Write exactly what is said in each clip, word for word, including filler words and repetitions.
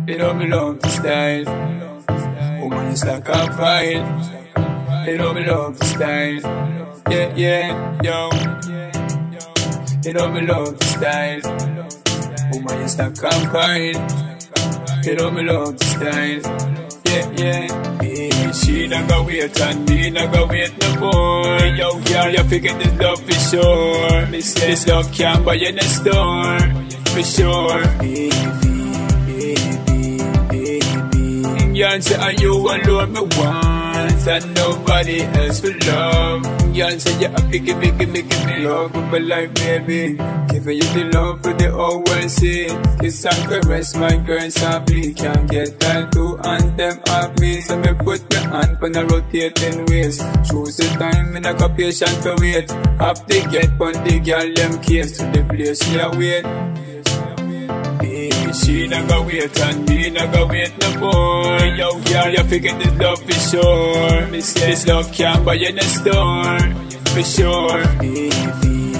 You know me love the style. Woman, it's like a file. You know me love the style. Yeah, yeah, yo. You know me love the style. Woman, it's like a file. You know me love the style. Yeah, yeah. Yeah, she not go wait and me not go wait no more. Yo, girl, you forget this love for sure. Me say this love can't buy in the store. For sure. Baby, baby, baby. Y'all say are you alone me want, and nobody else for love. Y'all say you're a picky, picky, picky me love of my life, baby. Giving you the love for the whole world, see. Kiss and caress my girl softly. Can't get that two and them off me. So me put my hand on a rotating waist. Choose the time in a got patient to wait. Have to get on the girl them case to the place she a wait. Baby, she not go wait and me not go wait no more. Yo, girl, you forget this love for sure. Me say this love can't buy in the store. For sure. Baby,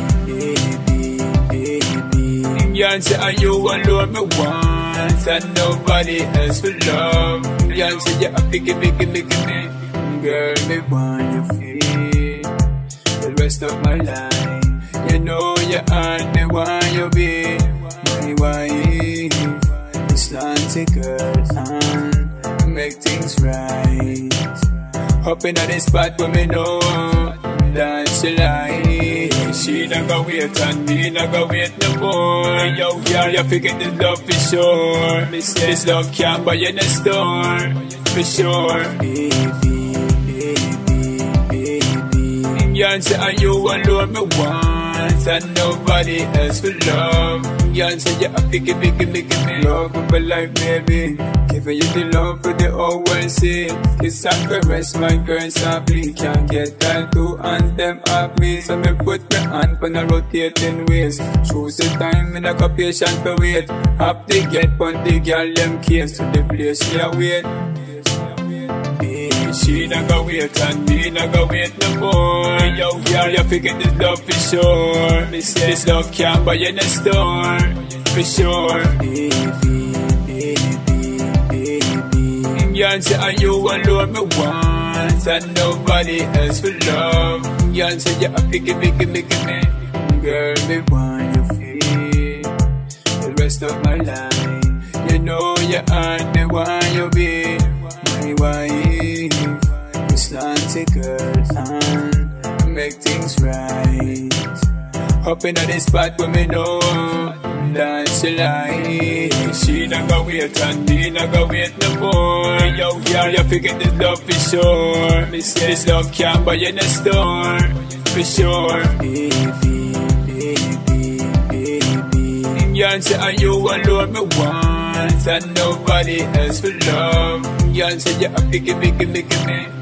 baby, baby. Y'all say are you alone me want, and nobody else for love. Y'all say you're a picky, picky, picky me. Girl, me want you feel the rest of my life. You know you are me want you be my wife. Islamic girl and make things right. Hopping at the spot where me know that she like. She not go wait and me not go wait no more. Yo, girl, you forget this love for sure. Me say this love can't buy in the store. For sure. Baby, baby, baby. Y'all say are you alone me want, and nobody else for love. Y'all say you're a picky, picky, picky me love of my life, baby. Giving you the love for the whole world, see. Kiss and caress my girl softly. Can't get that two and them off me. So me put my hand on a rotating waist. Choose the time in a got patient to wait. Have to get on the girl them case to the place she a wait. Baby, she not go wait and me not go wait no more. Yo, girl, you forget this love for sure. Me say this love can't buy in the store. For sure. Baby, baby, baby. Y'all say are you alone me want, and nobody else for love. Y'all say you're a picky, picky, picky me. Girl, me want you feel the rest of my life. You know you are me want you be my wife. Islamic girl and make things right. Hopping at the spot where me know that she like. She not go wait and me not go wait no more. Yo, girl, you forget this love for sure. Me say this love can't buy in the store. For sure. Baby, baby, baby. Y'all say are you alone me want, and nobody else for love. Y'all say you're a picky, picky, picky me.